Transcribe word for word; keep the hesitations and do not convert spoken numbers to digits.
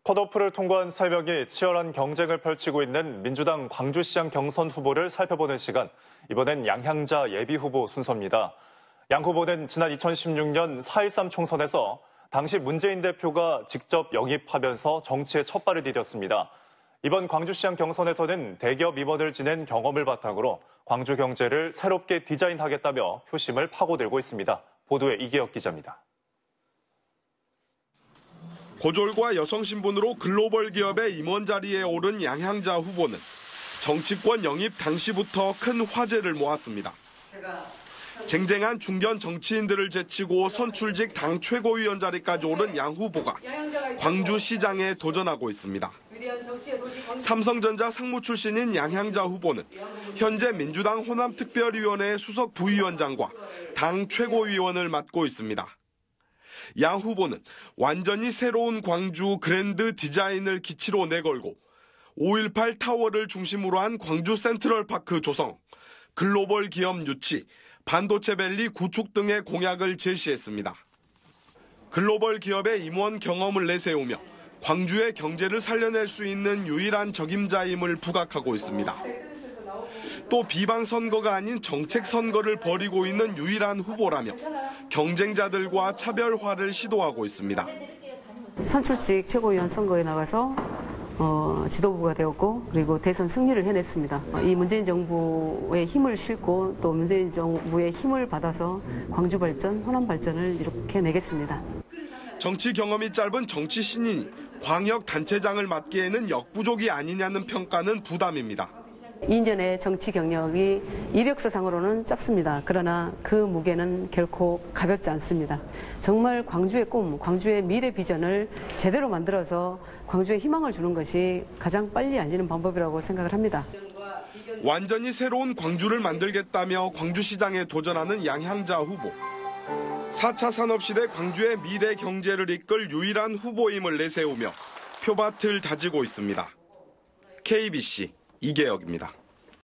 컷오프를 통과한 세 명이 치열한 경쟁을 펼치고 있는 민주당 광주시장 경선 후보를 살펴보는 시간. 이번엔 양향자 예비후보 순서입니다. 양 후보는 지난 이천십육 년 사 일삼 총선에서 당시 문재인 대표가 직접 영입하면서 정치에 첫 발을 디뎠습니다. 이번 광주시장 경선에서는 대기업 임원을 지낸 경험을 바탕으로 광주 경제를 새롭게 디자인하겠다며 표심을 파고들고 있습니다. 보도에 이기혁 기자입니다. 고졸과 여성 신분으로 글로벌 기업의 임원 자리에 오른 양향자 후보는 정치권 영입 당시부터 큰 화제를 모았습니다. 쟁쟁한 중견 정치인들을 제치고 선출직 당 최고위원 자리까지 오른 양 후보가 광주시장에 도전하고 있습니다. 삼성전자 상무 출신인 양향자 후보는 현재 민주당 호남특별위원회 수석 부위원장과 당 최고위원을 맡고 있습니다. 양 후보는 완전히 새로운 광주 그랜드 디자인을 기치로 내걸고 오일팔 타워를 중심으로 한 광주 센트럴파크 조성, 글로벌 기업 유치, 반도체밸리 구축 등의 공약을 제시했습니다. 글로벌 기업의 임원 경험을 내세우며 광주의 경제를 살려낼 수 있는 유일한 적임자임을 부각하고 있습니다. 또 비방 선거가 아닌 정책 선거를 벌이고 있는 유일한 후보라며 경쟁자들과 차별화를 시도하고 있습니다. 선출직 최고위원 선거에 나가서 어, 지도부가 되었고 그리고 대선 승리를 해냈습니다. 이 문재인 정부의 힘을 싣고 또 문재인 정부의 힘을 받아서 광주 발전, 호남 발전을 이렇게 내겠습니다. 정치 경험이 짧은 정치 신인이 광역 단체장을 맡기에는 역부족이 아니냐는 평가는 부담입니다. 이 년의 정치 경력이 이력서상으로는 짧습니다. 그러나 그 무게는 결코 가볍지 않습니다. 정말 광주의 꿈, 광주의 미래 비전을 제대로 만들어서 광주에 희망을 주는 것이 가장 빨리 알리는 방법이라고 생각을 합니다. 완전히 새로운 광주를 만들겠다며 광주시장에 도전하는 양향자 후보. 사 차 산업시대 광주의 미래 경제를 이끌 유일한 후보임을 내세우며 표밭을 다지고 있습니다. 케이비씨 이계혁입니다.